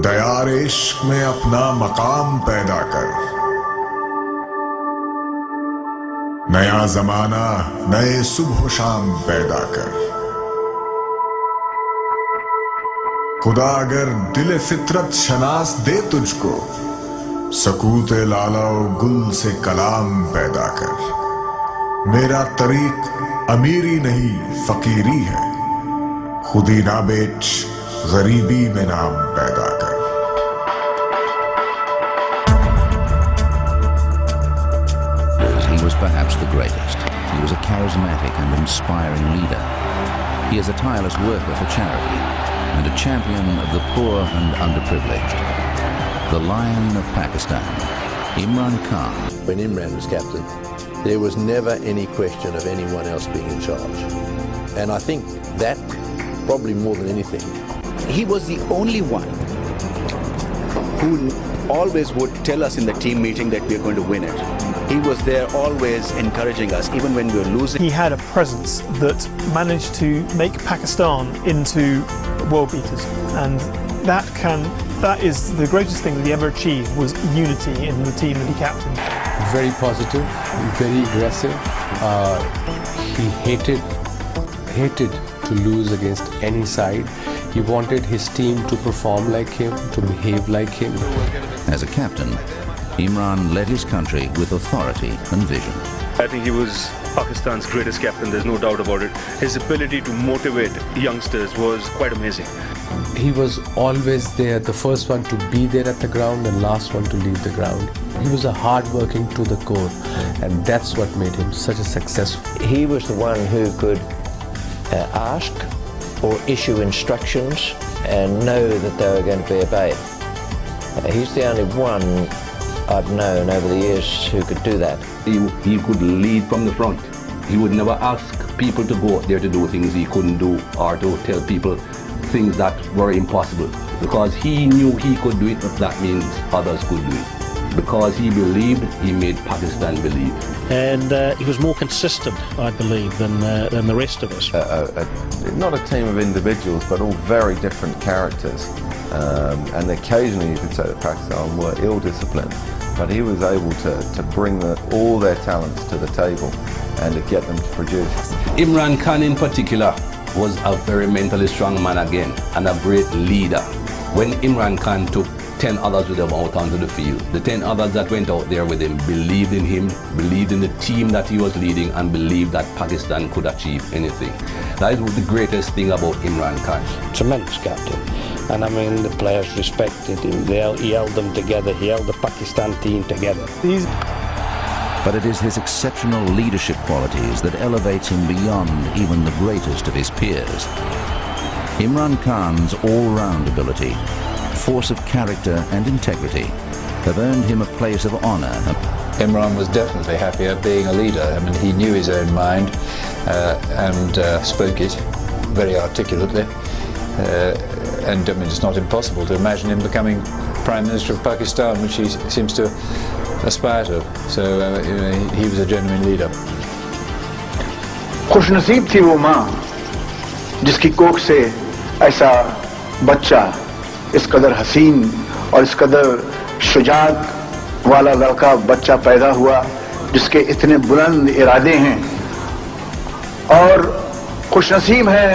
دیار عشق میں اپنا مقام پیدا کر. نیا زمانہ نئے صبح و شام پیدا کر. خدا اگر دل فطرت شناس دے تجھ کو، سکوت لالا و گل سے کلام پیدا کر. میرا طریق امیری نہیں فقیری ہے، خودی نہ بیچ غریبی میں نام پیدا کر. He was perhaps the greatest. He was a charismatic and inspiring leader. He is a tireless worker for charity and a champion of the poor and underprivileged. The Lion of Pakistan, Imran Khan. When Imran was captain, there was never any question of anyone else being in charge. And I think that, probably more than anything, he was the only one who always would tell us in the team meeting that we are going to win it. He was there always encouraging us, even when we were losing. He had a presence that managed to make Pakistan into world beaters. And that is the greatest thing that he ever achieved, was unity in the team that he captained. Very positive, very aggressive. He hated to lose against any side. He wanted his team to perform like him, to behave like him. As a captain, Imran led his country with authority and vision. I think he was Pakistan's greatest captain, there's no doubt about it. His ability to motivate youngsters was quite amazing. He was always there, the first one to be there at the ground and last one to leave the ground. He was a hard-working to the core, and that's what made him such a success. he was the one who could ask or issue instructions and know that they were going to be obeyed. He's the only one I've known over the years who could do that. He could lead from the front. He would never ask people to go out there to do things he couldn't do, or to tell people things that were impossible, because he knew he could do it, but that means others could do it. Because he believed, he made Pakistan believe. And he was more consistent, I believe, than the rest of us. Not a team of individuals, but all very different characters. And occasionally you could say that Pakistan were ill-disciplined, but he was able to bring all their talents to the table and to get them to produce. Imran Khan in particular was a very mentally strong man again, and a great leader. When Imran Khan took 10 others with him out onto the field, the 10 others that went out there with him, believed in the team that he was leading, and believed that Pakistan could achieve anything. That is the greatest thing about Imran Khan. Tremendous captain. And I mean, the players respected him. He held them together. He held the Pakistan team together. But it is his exceptional leadership qualities that elevates him beyond even the greatest of his peers. Imran Khan's all-round ability, force of character and integrity have earned him a place of honor. Imran was definitely happier being a leader. I mean, he knew his own mind and spoke it very articulately. And I mean, it's not impossible to imagine him becoming Prime Minister of Pakistan, which he seems to aspire to. So he was a genuine leader. خوش نصیب تھی وہ ماں جس کی کوکھ سے ایسا بچہ، اس قدر حسین اور اس قدر شجاعت والا لڑکا بچہ پیدا ہوا، جس کے اتنے بلند ارادے ہیں. اور خوش نصیب ہیں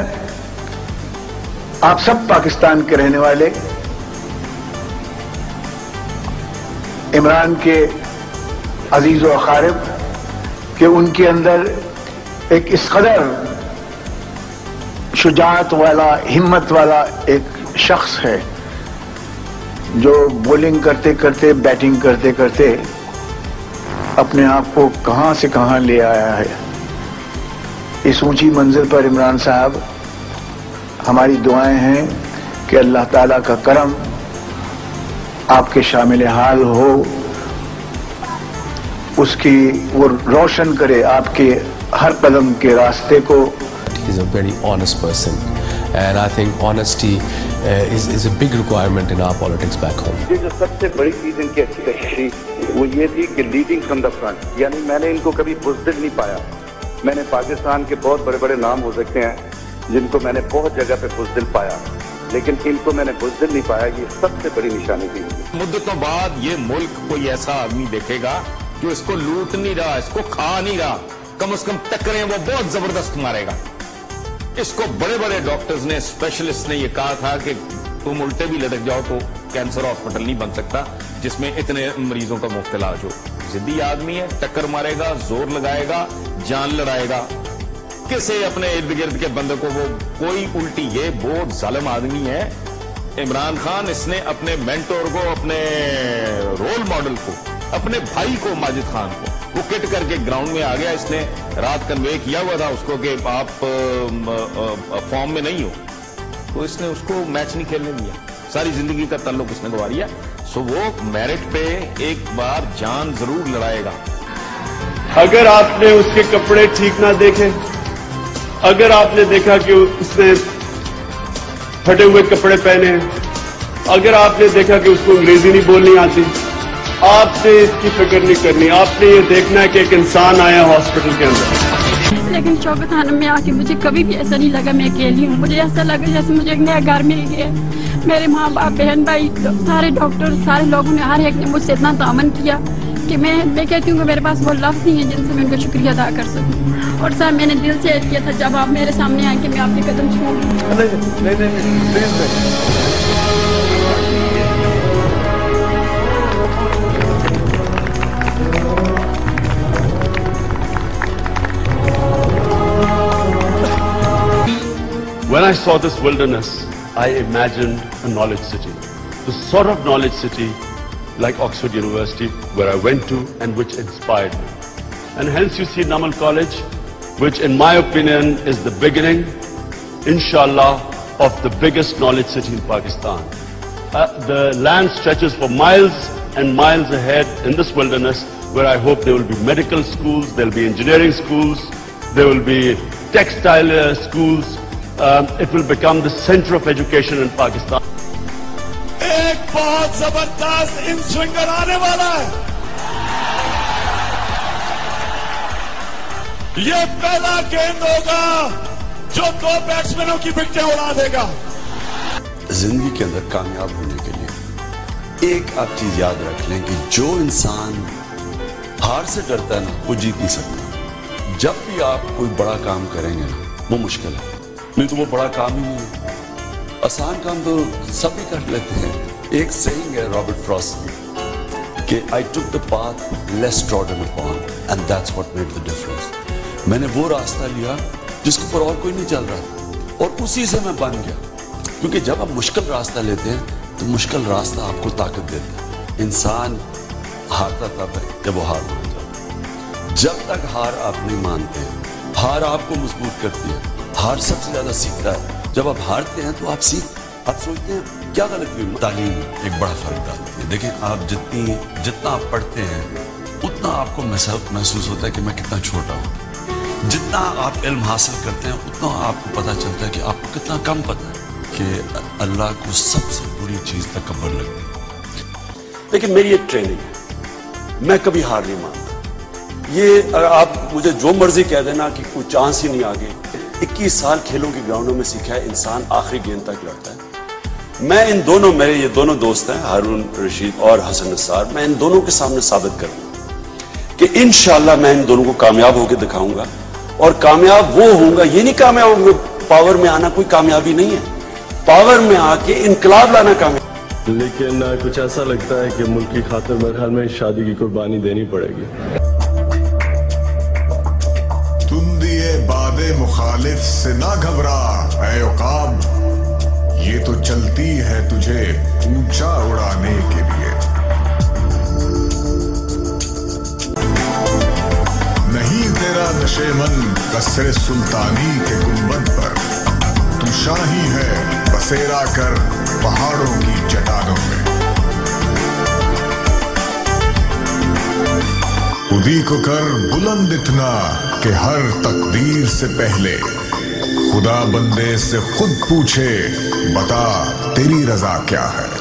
آپ سب پاکستان کے رہنے والے عمران کے عزیز و اقارب کہ ان کے اندر ایک اس قدر شجاعت والا، ہمت والا ایک شخص ہے جو بولنگ کرتے کرتے، بیٹنگ کرتے کرتے اپنے آپ کو کہاں سے کہاں لے آیا ہے. اس اونچی منزل پر عمران صاحب، ہماری دعائیں ہیں کہ اللہ تعالیٰ کا کرم آپ کے شامل حال ہو، اس کی وہ روشن کرے آپ کے ہر قدم کے راستے کو. He's a very honest person, and I think honesty is a big requirement in our politics back home. یہ جو سب سے بڑی چیز ان کی اچھی تھی وہ یہ تھی کہ لیڈنگ فرام دا فرنٹ. یعنی میں نے ان کو کبھی بزدل نہیں پایا. میں نے پاکستان کے بہت بڑے بڑے نام ہو سکتے ہیں جن کو میں نے بہت جگہ پہ بزدل پایا، لیکن ان کو میں نے بزدل نہیں پایا. یہ سب سے بڑی نشانی تھی. مدتوں بعد یہ ملک کوئی ایسا آدمی دیکھے گا جو اس کو لوٹ نہیں رہا, اس کو کھا نہیں رہا, کم از کم ٹکریں وہ بہت زبردست مارے گا. اس کو بڑے بڑے ڈاکٹرز نے, اسپیشلسٹ نے یہ کہا تھا کہ تم الٹے بھی لٹک جاؤ تو کینسر ہاسپٹل نہیں بن سکتا جس میں اتنے مریضوں کا مفت علاج ہو. ضدی آدمی ہے, ٹکر مارے گا, زور لگائے گا, جان لڑائے گا. کسے اپنے ارد گرد کے بندے کو وہ کوئی الٹی, یہ بہت ظالم آدمی ہے عمران خان. اس نے اپنے مینٹور کو, اپنے رول ماڈل کو, اپنے بھائی کو ماجد خان کو وہ کٹ کر کے گراؤنڈ میں آ گیا. اس نے رات کنوے کیا ہوا تھا اس کو کہ آپ فارم میں نہیں ہو, تو اس نے اس کو میچ نہیں کھیلنے دیا. ساری زندگی کا تعلق اس نے گوا دیا. سو وہ میرٹ پہ ایک بار جان ضرور لڑائے گا. اگر آپ نے اس کے کپڑے ٹھیک نہ دیکھے, اگر آپ نے دیکھا کہ اس نے پھٹے ہوئے کپڑے پہنے, اگر آپ نے دیکھا کہ اس کو انگریزی نہیں بولنی آتی, آپ نے اس کی فکر نہیں کرنی. آپ نے یہ دیکھنا ہے کہ ایک انسان آیا ہاسپٹل کے اندر. لیکن شوکت خانم میں آ کے مجھے کبھی بھی ایسا نہیں لگا میں اکیلی ہوں. مجھے ایسا لگا جیسے مجھے ایک نیا گھر مل گیا. میرے ماں باپ, بہن بھائی, سارے ڈاکٹر, سارے لوگوں نے, ہر ایک نے مجھ سے اتنا تعاون کیا کہ میں کہتی ہوں کہ میرے پاس وہ لفظ نہیں ہے جن سے میں ان کا شکریہ ادا کر سکوں. اور سر میں نے دل سے کیا تھا جب آپ میرے سامنے آئے کہ میں آپ کے قدم چھوڑوں. When I saw this wilderness, I imagined a knowledge city. The sort of knowledge city like Oxford University, where I went to and which inspired me. And hence you see Namal College, which in my opinion is the beginning, inshallah, of the biggest knowledge city in Pakistan. The land stretches for miles and miles ahead in this wilderness, where I hope there will be medical schools, there will be engineering schools, there will be textile schools. It will become the center of education in Pakistan. ایک بہت زبردست ان سوئنگر آنے والا ہے. یہ پہلا گیند ہوگا جو 2 بیٹسمینوں کی وکٹیں اڑا دے گا. زندگی کے اندر کامیاب ہونے کے لیے ایک آپ چیز یاد رکھ لیں کہ جو انسان ہار سے ڈرتا ہے نا, وہ جیت نہیں سکتا. جب بھی آپ کوئی بڑا کام کریں گے نا, وہ مشکل ہے, نہیں تو وہ بڑا کام ہی نہیں ہے. آسان کام تو سب بھی کر لیتے ہیں. ایک سیئنگ ہے رابرٹ فراسٹ کی کہ I took the path less trodden upon and that's what made the difference. میں نے وہ راستہ لیا جس کے اوپر اور کوئی نہیں چل رہا تھا, اور اسی سے میں بن گیا. کیونکہ جب آپ مشکل راستہ لیتے ہیں تو مشکل راستہ آپ کو طاقت دیتا ہے. انسان ہارتا تب ہے جب وہ ہار مان جاتا. جب تک ہار آپ نہیں مانتے, ہار آپ کو مضبوط کرتی ہے. ہار سب سے زیادہ سیکھتا ہے. جب آپ ہارتے ہیں تو آپ سوچتے ہیں کیا غلطی ہوئی. تعلیم ایک بڑا فرق ڈالتی ہے. دیکھیں, آپ جتنا آپ پڑھتے ہیں اتنا آپ کو محسوس ہوتا ہے کہ میں کتنا چھوٹا ہوں. جتنا آپ علم حاصل کرتے ہیں اتنا آپ کو پتہ چلتا ہے کہ آپ کو کتنا کم پتہ ہے, کہ اللہ کو سب سے بری چیز تکبر لگتی ہے. لیکن میری ایک ٹریننگ ہے, میں کبھی ہار نہیں مانتا. یہ آپ مجھے جو مرضی کہہ دینا کہ کوئی چانس ہی نہیں آگے. 21 سال کھیلوں کے گراؤنڈوں میں سیکھا ہے انسان آخری گیند تک لڑتا ہے. میں ان دونوں, میرے یہ دونوں دوست ہیں ہارون رشید اور حسن نثار, میں ان دونوں کے سامنے ثابت کروں کہ انشاءاللہ میں ان دونوں کو کامیاب ہو کے دکھاؤں گا. اور کامیاب وہ ہوں گا, یہ نہیں کامیاب ہوں گا. پاور میں آنا کوئی کامیابی نہیں ہے, پاور میں آ کے انقلاب لانا کامیاب. لیکن کچھ ایسا لگتا ہے کہ ملک کی خاطر میرے خیال میں شادی کی قربانی دینی پڑے گی. تم دیے باد مخالف سے نہ گھبرا اے عقاب, یہ تو چلتی ہے تجھے اونچا اڑانے کے لیے. نہیں تیرا نشیمن قصر سلطانی کے گنبد پر, تو شاہی ہے بسیرا کر پہاڑوں کی چٹانوں میں. خودی کو کر بلند اتنا کہ ہر تقدیر سے پہلے خدا بندے سے خود پوچھے, بتا تیری رضا کیا ہے.